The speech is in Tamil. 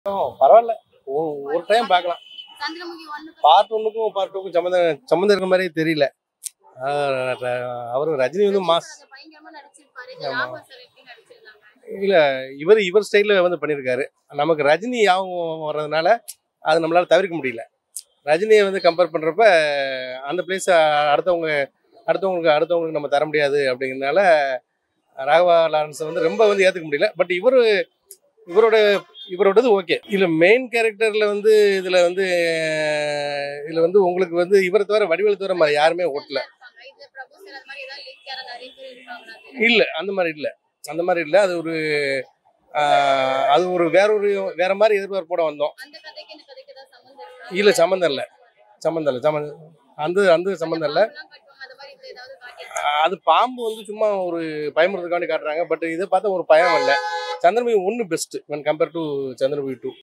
பரவாயில்ல. ஒரு டைம் பார்க்கலாம். சந்திரமுகி 1 பார்ட் 1க்கும் பார்ட் 2க்கும் சம்மந்தம் இருக்கிற மாதிரியே தெரியல. அவரு ரஜினி வந்து மாஸ். பயங்கரமா நடிச்சிருப்பாரு. இந்த ஆமா. ராகவா சார் எப்படி நடிச்சிருந்தாங்க? இல்ல இவர் ஸ்டைல்ல வந்து பண்ணியிருக்காரு. நமக்கு ரஜினி ஞாபகம் வர்றதுனால அது நம்மளால தவிர்க்க முடியல. ரஜினியை வந்து கம்பேர் பண்றப்ப அந்த பிளேஸ் அடுத்தவங்களுக்கு நம்ம தர முடியாது அப்படிங்கிறதுனால ராகவா லாரன்ஸ் வந்து ரொம்ப வந்து ஏத்துக்க முடியல. பட் இவரோடது ஓகே. இதுல மெயின் கேரக்டர்ல வந்து இதுல வந்து உங்களுக்கு வந்து இவரை தவிர வடிவேலு தவிர யாருமே ஓட்டல. இது பிரபு சார் அந்த மாதிரி ஏதாவது லீக் யாரா நிறைய பேர் இருக்காங்களா? இல்ல அந்த மாதிரி இல்ல. அது ஒரு வேற மாதிரி எதிர்பார்ப்போட வந்தோம். அந்த கதைக்கு இந்த கதைக்கு ஏதாவது சம்பந்தம் இருக்கா? இல்ல சம்மந்தம் இல்ல. அந்த சம்மந்தம் இல்ல. அந்த மாதிரி இதுல ஏதாவது காட்டி அது பாம்பு வந்து சும்மா ஒரு பயமுறுத்துக்காண்டி காட்டுறாங்க. பட் இதை பார்த்தா ஒரு பயம் இல்ல. Chandramukhi 1 best when compared to Chandramukhi 2.